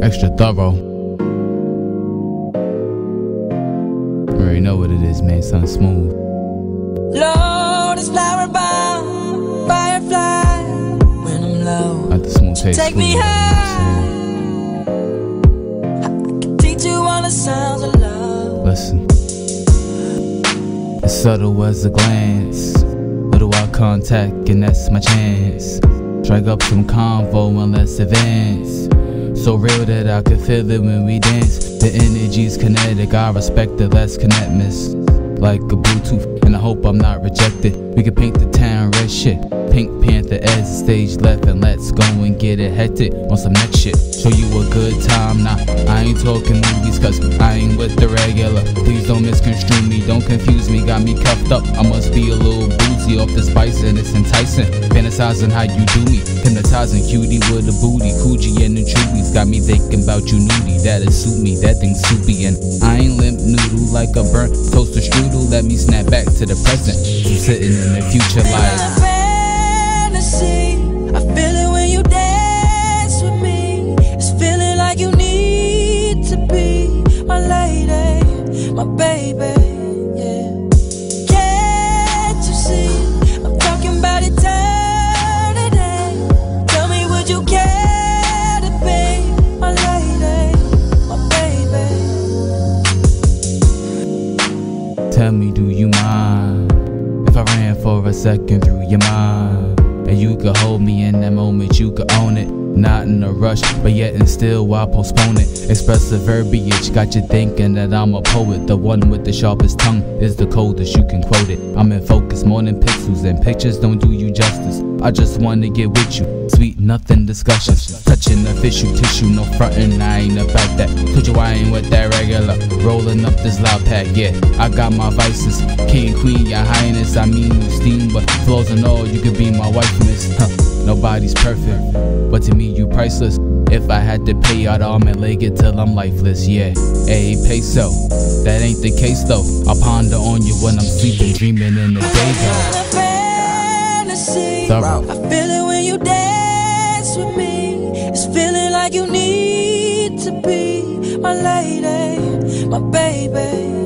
Extra thorough. You already know what it is, man. Something smooth. Lotus flower bound, firefly. When I'm low, Not the smooth taste. take me high. I can teach you all the sounds of love. Listen. It's subtle as a glance, little eye contact, and that's my chance. Strike up some convo and let's advance. So real that I can feel it when we dance. The energy's kinetic, I respect the less connectness. Like a Bluetooth, and I hope I'm not rejected. We can paint the town red shit. Pink Panther as the stage left, and let's go and get it hectic on some next shit. Show you a good time, nah, I ain't talking movies, cause I ain't with the regular. Please don't misconstrue me, don't confuse me, got me cuffed up. I must be a little boozy off the spice and it's enticing. Fantasizing how you do me, hypnotizing cutie with a booty. Coochie and the Chewies got me thinking about you nudie. That'll suit me, that thing's soupy, and I ain't limp noodle like a burnt toaster strudel. Let me snap back to the present. I'm sitting in the future like fantasy. I feel it when you dance with me. It's feeling like you need to be my lady, my baby, yeah. Can't you see? I'm talking about eternity. Tell me, would you care to be my lady, my baby? Tell me, do you mind if I ran for a second through your mind? And you could hold me in that moment, you could own it. Not in a rush, but yet and still why postpone it? Expressive verbiage got you thinking that I'm a poet. The one with the sharpest tongue is the coldest, you can quote it. I'm in focus more than pixels, and pictures don't do you justice. I just wanna get with you, sweet nothing discussions. Touching official tissue, no frontin', I ain't about that. Told you I ain't with that regular, rolling up this loud pack, yeah. I got my vices, king, queen, your highness. I mean you steam, but flaws and all, you could be my wife, miss. Nobody's perfect, but to me you priceless. If I had to pay out arm and leg it till I'm lifeless, yeah. A peso, that ain't the case though. I ponder on you when I'm sleeping, dreaming in the day though. Thorough. I feel it when you dance with me. It's feeling like you need to be my lady, my baby.